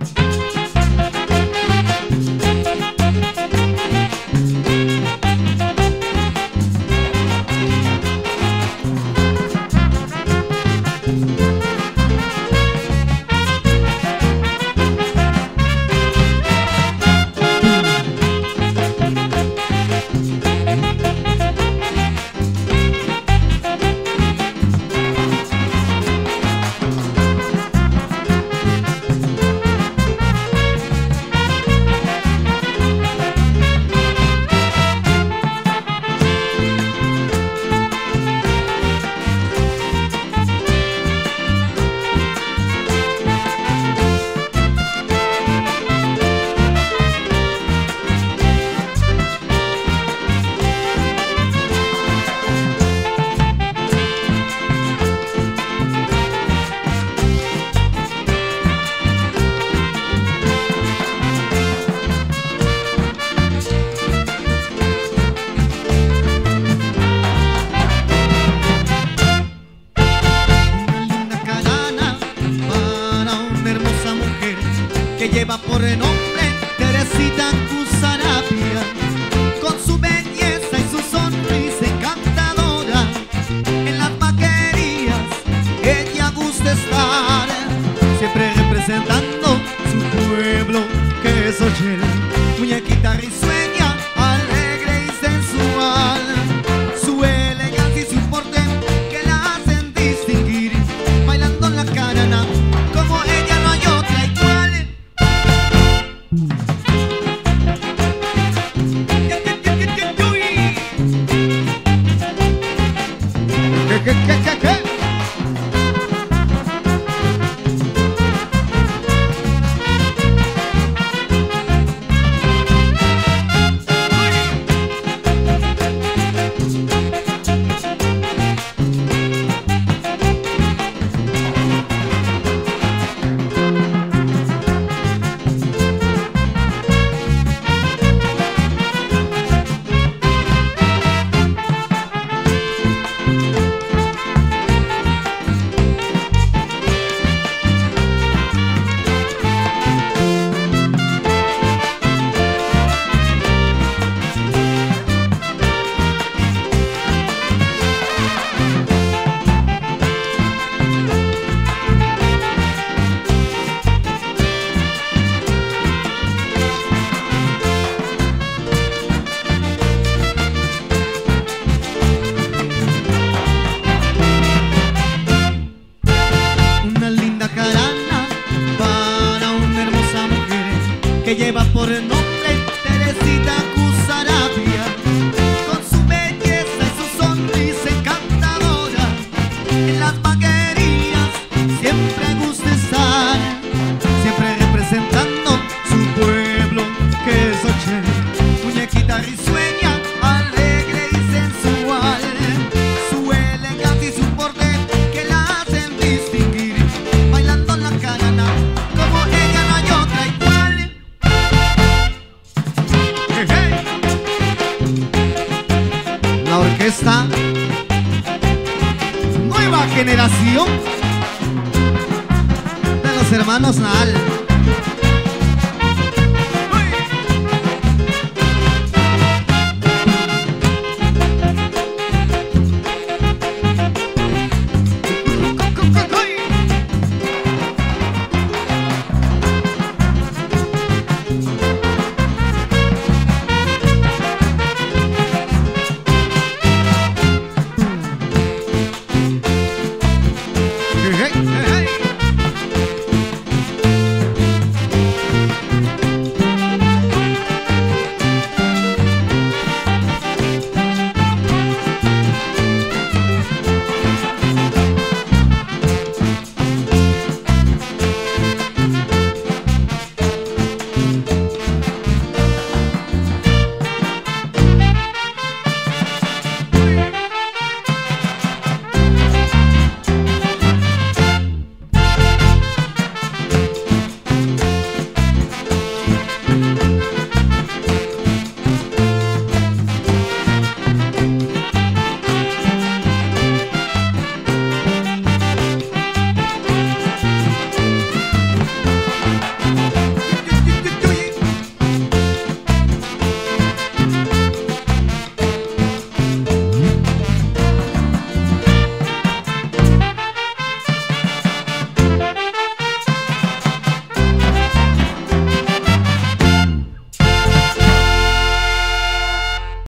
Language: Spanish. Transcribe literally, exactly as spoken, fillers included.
Que lleva por nombre Teresita Cusarapia, con su belleza y su sonrisa encantadora. En las vaquerías ella gusta estar, siempre representando su pueblo que es Ochel. Muñequita risueña, alegre y sensual, su elegancia y su porte que la hacen distinguir, bailando en la carana como ella no hay otra igual. ¿Qué, qué, qué, qué? Que lleva por nombre Teresita Cusarapia, con su belleza y su sonrisa encantadora. En las vaquerías siempre gusta estar, siempre representando su pueblo que es Ochel. Muñequita risueña, alegre y sensual, su elegancia y su porte que la hacen distinguir, bailando en la carana como ella no hay otra igual. La orquesta Nueva Generación de los hermanos Nahal.